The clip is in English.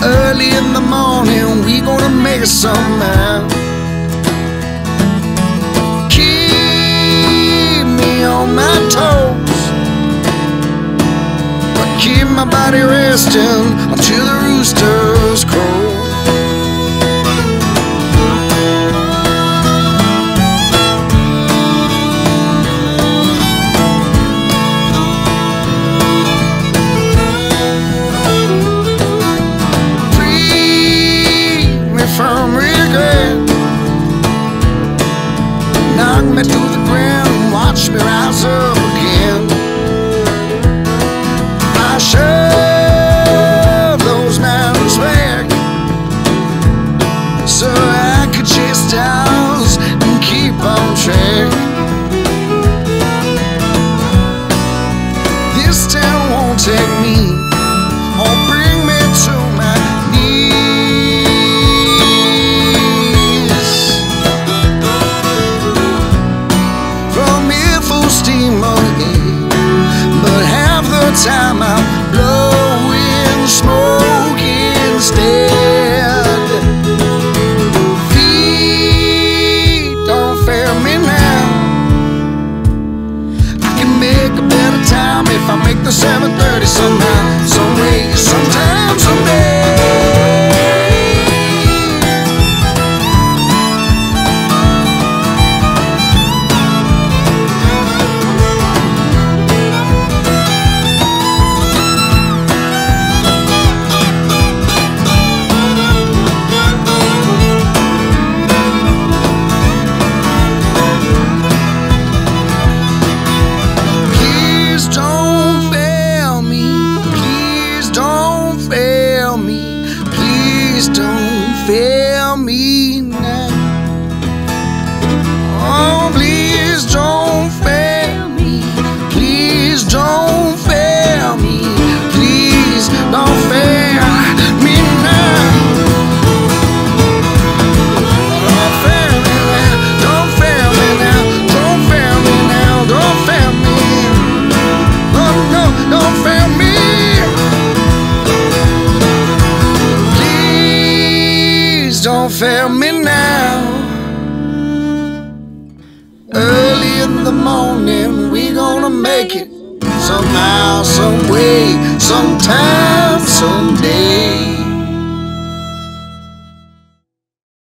Early in the morning, we gonna make it somehow. Keep me on my toes, but keep my body resting until the roosters crow. From regret, knock me to the ground and watch me rise up again. I shove those mountains back so I could chase stars and keep on track. This town won't take me or bring me to my knees. Time I'm blowing smoke instead. Feet don't fail me now. I can make a better time if I make the 7:30 somehow, some way, sometime, someday. Don't fail me now. Oh, please don't fail me. Please don't fail me. Please don't fail me now. Don't fail me now. Don't fail me now. Don't fail me now. Don't fail me. Oh no, don't fail me. Don't fail me now. Early in the morning, we gonna make it somehow, some way, sometime.